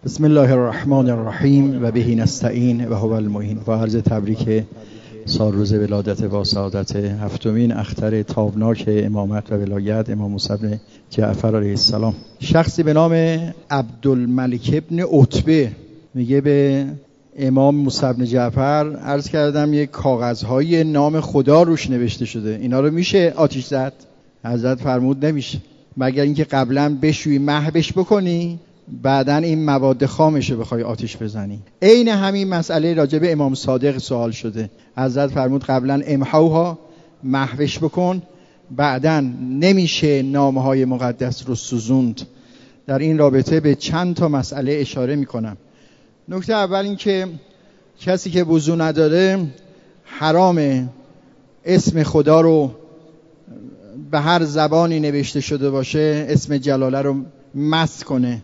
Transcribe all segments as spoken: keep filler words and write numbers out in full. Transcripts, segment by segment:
بسم الله الرحمن الرحیم و بهی نستعین و هو المعین. و عرض تبریک سال روز ولادت با سعادت هفتمین اختر تابناک امامت و ولایت امام موسی بن جعفر علیه السلام. شخصی به نام عبدالملک ابن عتبه میگه به امام موسی بن جعفر عرض کردم یک کاغذهای نام خدا روش نوشته شده، اینا رو میشه آتش زد؟ حضرت فرمود نمیشه، مگر اینکه قبلا بشویی محوش بکنی بعدن این مواد خامش رو بخوای آتش بزنی. عین همین مسئله راجع به امام صادق سوال شده، حضرت فرمود قبلا امحوها، محوش بکن، بعدن نمیشه نامهای مقدس رو سوزوند. در این رابطه به چند تا مسئله اشاره میکنم. نکته اول این که کسی که وضو نداره حرامه اسم خدا رو به هر زبانی نوشته شده باشه اسم جلاله رو مس کنه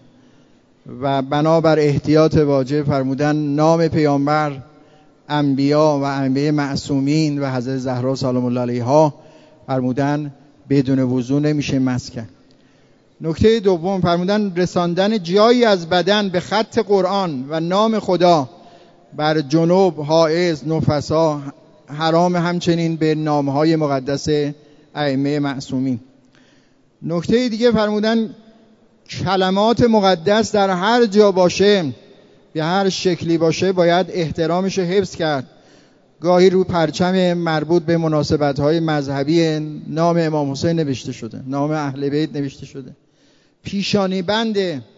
و بنابر احتیاط واجب فرمودن نام پیامبر، انبیا و انبیاء معصومین و حضرت زهرا سلام الله علیها فرمودن بدون وضو نمیشه مس کرد. نکته دوم فرمودن رساندن جایی از بدن به خط قرآن و نام خدا بر جنوب، حائض، نفسا حرام، همچنین به نامهای مقدس ائمه معصومین. نکته دیگه فرمودن کلمات مقدس در هر جا باشه به هر شکلی باشه باید احترامش رو حفظ کرد. گاهی رو پرچم مربوط به مناسبت‌های مذهبی نام امام حسین نوشته شده، نام اهل بیت نوشته شده، پیشانی بند،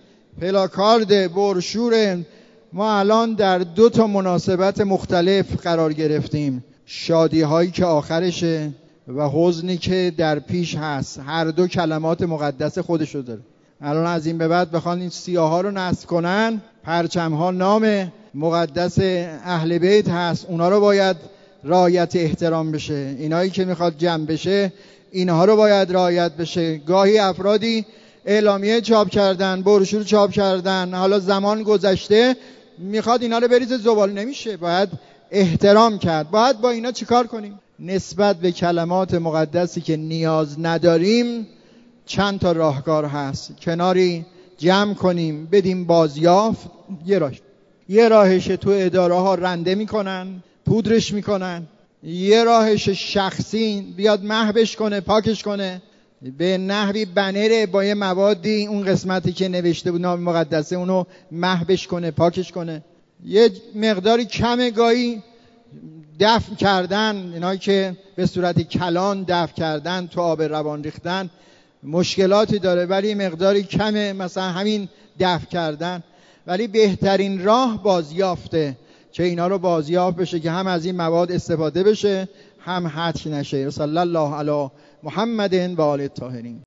پلاکارد، برشور. ما الان در دو تا مناسبت مختلف قرار گرفتیم، شادی هایی که آخرشه و حزنی که در پیش هست، هر دو کلمات مقدس خودشو داره. الان از این به بعد بخوان این سیاه ها رو نصب کنن، پرچم ها نام مقدس اهل بیت هست، اونا رو باید رعایت احترام بشه. اینایی که میخواد جمع بشه اینها رو باید رعایت بشه. گاهی افرادی اعلامیه چاپ کردن، بروشور چاپ کردن، حالا زمان گذشته میخواد اینا رو بریزه زباله، نمیشه، باید احترام کرد. باید با اینا چیکار کنیم؟ نسبت به کلمات مقدسی که نیاز نداریم چند تا راهکار هست، کناری جمع کنیم بدیم بازیافت. یه راهش یه راهش تو اداره ها رنده میکنن، پودرش میکنن. یه راهش شخصی بیاد محوش کنه، پاکش کنه، به نحوی بنر با یه موادی اون قسمتی که نوشته بود نام مقدسه اونو محوش کنه، پاکش کنه. یه مقداری کم گاهی دفن کردن، اینایی که به صورت کلان دفن کردن، تو آب روان ریختن مشکلاتی داره، ولی مقداری کمه، مثلا همین دفن کردن. ولی بهترین راه بازیافته که اینا رو بازیافت بشه که هم از این مواد استفاده بشه هم حتک نشه. صلی الله علی محمد و آل الطاهرین.